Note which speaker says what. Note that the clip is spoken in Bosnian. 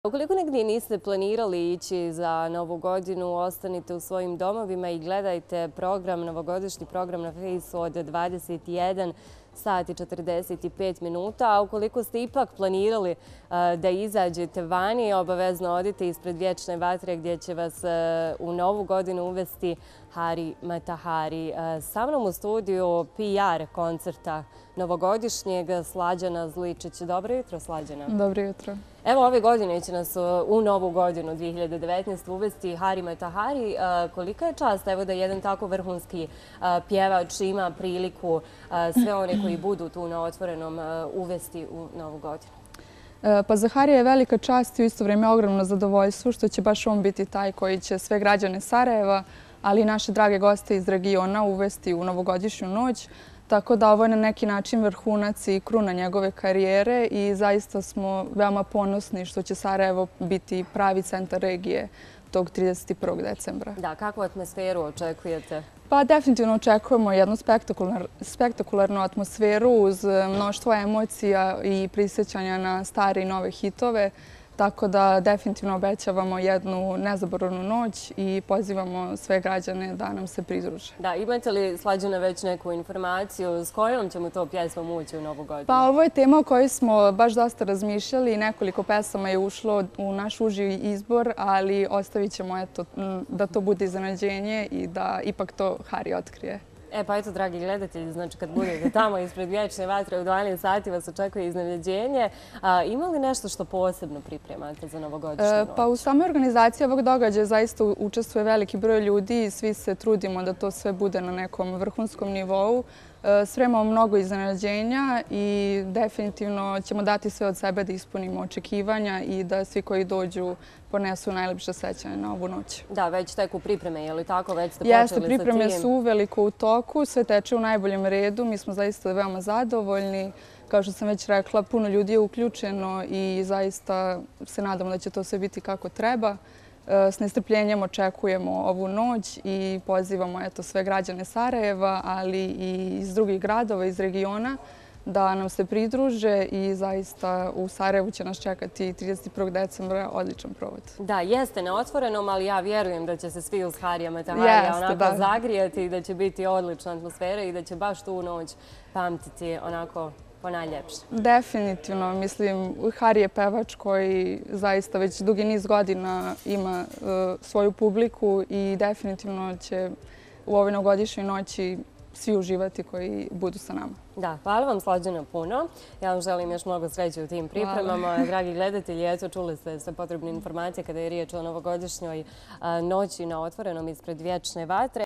Speaker 1: Ukoliko negdje niste planirali ići za Novu godinu, ostanite u svojim domovima i gledajte novogodišnji program na Fejsu od 21 sat i 45 minuta. A ukoliko ste ipak planirali da izađete vani, obavezno odite ispred Vječne vatre gdje će vas u Novu godinu uvesti Hari Matahari. Sa mnom u studiju PR koncerta novogodišnjeg Slađana Zličić. Dobro jutro, Slađana.
Speaker 2: Dobro jutro.
Speaker 1: Evo, ove godine će nas u Novu godinu 2019 uvesti Hari Matahari. Kolika je čast evo da jedan tako vrhunski pjevač ima priliku sve one koji budu tu na otvorenom uvesti u Novu godinu?
Speaker 2: Pa za Harija je velika čast i u isto vrijeme ogromno zadovoljstvo što će baš on biti taj koji će sve građane Sarajeva, ali i naše drage goste iz regiona uvesti u novogodišnju noć. Tako da ovo je na neki način vrhunac i kruna njegove karijere i zaista smo veoma ponosni što će Sarajevo biti pravi centar regije tog 31. decembra.
Speaker 1: Da, kakvu atmosferu očekujete?
Speaker 2: Pa definitivno očekujemo jednu spektakularnu atmosferu uz mnoštvo emocija i prisjećanja na stare i nove hitove. Tako da definitivno obećavamo jednu nezaboravnu noć i pozivamo sve građane da nam se pridruže.
Speaker 1: Da, imate li, Slađana, već neku informaciju s kojom ćemo to pjesmom ući u Novu godinu?
Speaker 2: Pa ovo je tema o kojoj smo baš dosta razmišljali. Nekoliko pesama je ušlo u naš uži izbor, ali ostavit ćemo da to bude iznenađenje i da ipak to Hari otkrije.
Speaker 1: Pa eto, dragi gledatelji, znači kad budete tamo ispred Vječne vatre u 12 sati vas očekuje iznenađenje. Ima li nešto što posebno pripremate za novogodišnju noć?
Speaker 2: Pa u samoj organizaciji ovog događaja zaista učestvuje veliki broj ljudi i svi se trudimo da to sve bude na nekom vrhunskom nivou. Spremamo mnogo iznenađenja i definitivno ćemo dati sve od sebe da ispunimo očekivanja i da svi koji dođu ponesu najlepše sećanje na ovu noć.
Speaker 1: Da, već teku pripreme, je li tako? Već ste počeli sa tim?
Speaker 2: Jeste, pripreme su uveliko u toku, sve teče u najboljem redu. Mi smo zaista veoma zadovoljni. Kao što sam već rekla, puno ljudi je uključeno i zaista se nadamo da će to sve biti kako treba. S nestrpljenjem očekujemo ovu noć i pozivamo sve građane Sarajeva, ali i iz drugih gradova, iz regiona, da nam se pridruže i zaista u Sarajevu će nas čekati 31. decembra odličan provod.
Speaker 1: Da, jeste na otvorenom, ali ja vjerujem da će se svi uz Harija Mataharija onako zagrijati i da će biti odlična atmosfera i da će baš tu noć pamtiti onako ponajljepše.
Speaker 2: Definitivno. Mislim, Hari je pevač koji zaista već dugi niz godina ima svoju publiku i definitivno će u ovoj novogodišnjoj noći svi uživati koji budu sa nama.
Speaker 1: Da, hvala vam, Slađana, puno. Ja vam želim još mnogo sreće u tim pripremama. Dragi gledatelji, eto, čuli ste sve potrebne informacije kada je riječ o novogodišnjoj noći na otvorenom ispred Vječne vatre.